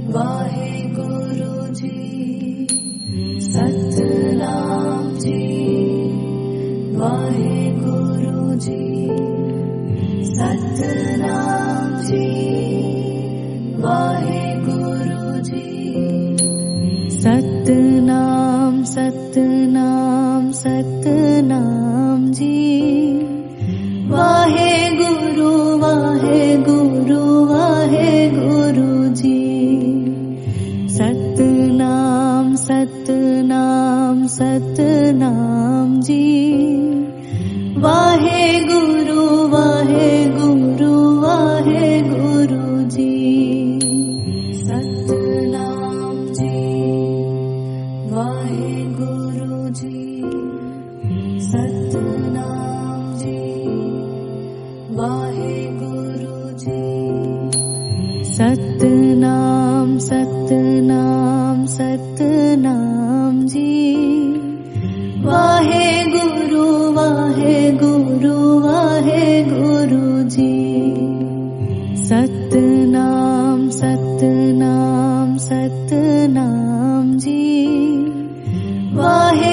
Waheguru ji Satnam ji Waheguru ji Satnam ji Waheguru ji Satnam Satnam Satnam ji Waheguru Waheguru Waheguru ji Satnam Satnam Satnam ji Waheguru Waheguru Waheguru ji Satnam ji Waheguru ji Satnam ji Waheguru ji Satnam Satnam Satnam ji Waheguru Waheguru Waheguru ji Satnam Satnam Satnam ji Wahe